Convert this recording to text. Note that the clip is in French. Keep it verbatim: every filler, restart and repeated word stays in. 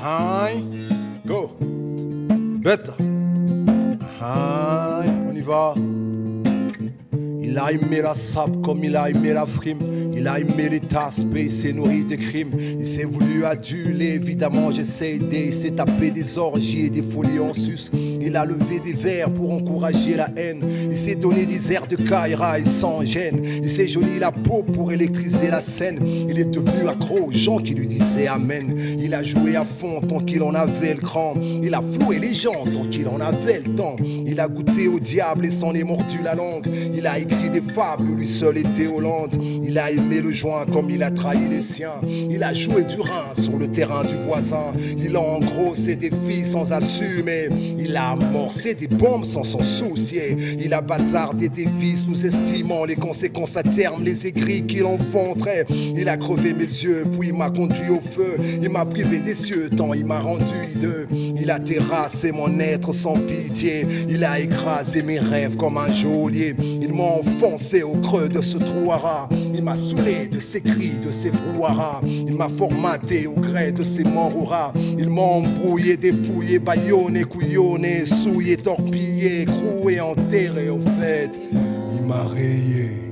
Aïe, go, bête. Aïe, on y va. Il a aimé la sable comme il a aimé la frime. Il a aimé les tasses, il s'est nourri des crimes. Il s'est voulu aduler, évidemment j'essaie d'aider. Il s'est tapé des orgies et des folies en sus. Il a levé des verres pour encourager la haine. Il s'est donné des airs de Kaira et sans gêne. Il s'est jauni la peau pour électriser la scène. Il est devenu accro aux gens qui lui disaient amen. Il a joué à fond tant qu'il en avait le cran. Il a floué les gens tant qu'il en avait le temps. Il a goûté au diable et s'en est mordu la langue. Il a écrit des fables où lui seul était Hollande. Il a aimé le joint comme il a trahi les siens. Il a joué du rein sur le terrain du voisin. Il a engrossé des filles sans assumer. Il a amorcé des bombes sans s'en soucier. Il a bazardé des vies sous-estimant les conséquences à terme, les aigris qu'il enfanterait. Il a crevé mes yeux puis il m'a conduit au feu. Il m'a privé des cieux tant il m'a rendu hideux. Il a terrassé mon être sans pitié. Il a écrasé mes rêves comme un geôlier. Il m'a enfoncé au creux de ce trou à rats. Il m'a saoulé de ses cris, de ses brouhahas. Il m'a formaté au gré de ses morts au rat. Il m'a embrouillé, dépouillé, baïonné, couillonné, souillé, torpillé, croué, enterré au fait. Il m'a rayé.